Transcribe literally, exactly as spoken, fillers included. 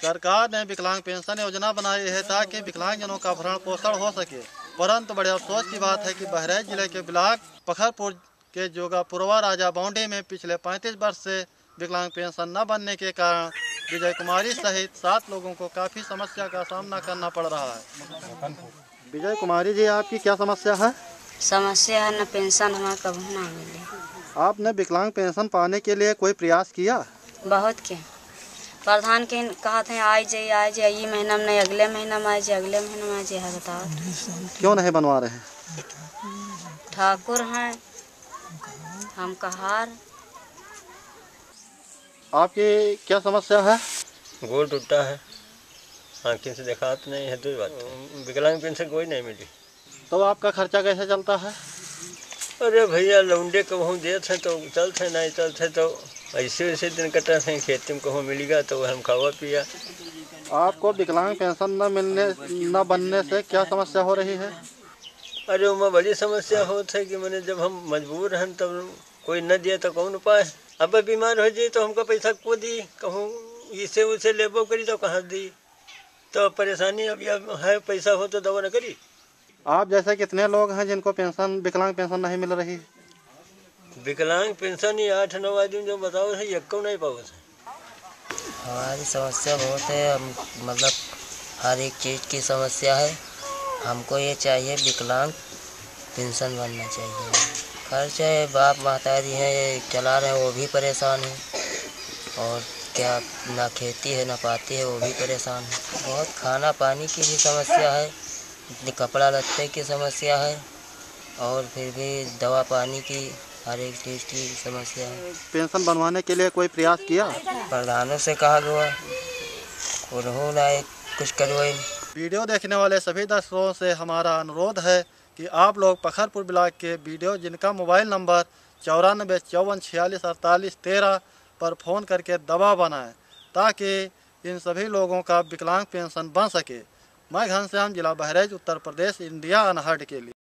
सरकार ने विकलांग पेंशन योजना बनाई है ताकि विकलांगजनों का भरण पोषण हो सके, परंतु बड़े अफसोस की बात है कि बहराइच जिले के ब्लॉक पखरपुर के जोगापुरवा राजा बाउंड्री में पिछले पैंतीस वर्ष से विकलांग पेंशन न बनने के कारण विजय कुमारी सहित सात लोगों को काफ़ी समस्या का सामना करना पड़ रहा है। विजय कुमारी जी, आपकी क्या समस्या है? समस्या है न पेंशन हमारा कभी ना मिले। आपने विकलांग पेंशन पाने के लिए कोई प्रयास किया? बहुत के प्रधान के कहा थे आई जाइए आई जाइए, ये महीना में नहीं अगले महीना में आई जाए अगले महीना में आई जाए है। बताओ क्यों नहीं बनवा रहे हैं? ठाकुर हैं हम कहार। आपकी क्या समस्या है? गोड़ टूटा है, आँखें से देखा तो नहीं है, दो बात। विकलांग पेंशन कोई नहीं मिली। तो आपका खर्चा कैसे चलता है? अरे भैया लौंडे कहूँ देते हैं तो चलते नहीं चलते तो ऐसे वैसे दिन कटते हैं, खेती में कहूँ मिलेगा तो हम खावा पिया। आपको विकलांग पेंशन न मिलने न बनने से क्या समस्या हो रही है? अरे उमा बड़ी समस्या होती है कि मैंने जब हम मजबूर हैं तब कोई न दिया तो कौन उपाय। अब बीमार हो जाए तो हमको पैसा को दी, कहूँ इसे उसे लेबो करी तो कहाँ दी, तो परेशानी अब है, पैसा हो तो दवा न करी। आप जैसे कितने लोग हैं जिनको पेंशन विकलांग पेंशन नहीं मिल रही? विकलांग पेंशन ही आठ नौ आदमी जो बताओ है एक को नहीं पाओ। हमारी समस्या बहुत है, हम मतलब हर एक चीज़ की समस्या है। हमको ये चाहिए विकलांग पेंशन बनना चाहिए। खर्च है, बाप महतारी है चला रहे हैं वो भी परेशान है, और क्या ना खेती है ना पाती है वो भी परेशान है। बहुत खाना पानी की भी समस्या है, कपड़ा लत्ते की समस्या है, और फिर भी दवा पानी की हर एक चीज़ की समस्या है। पेंशन बनवाने के लिए कोई प्रयास किया? प्रधानों से कहा गया, उन्होंने कुछ करवाई। वीडियो देखने वाले सभी दर्शकों से हमारा अनुरोध है कि आप लोग पखरपुर ब्लॉक के वीडियो जिनका मोबाइल नंबर चौरानबे चौवन छियालीस अड़तालीस तेरह पर फ़ोन करके दबाव बनाएं ताकि इन सभी लोगों का विकलांग पेंशन बन सके। मैं घनश्याम, जिला बहराइच, उत्तर प्रदेश, इंडिया अनहर्ड के लिए।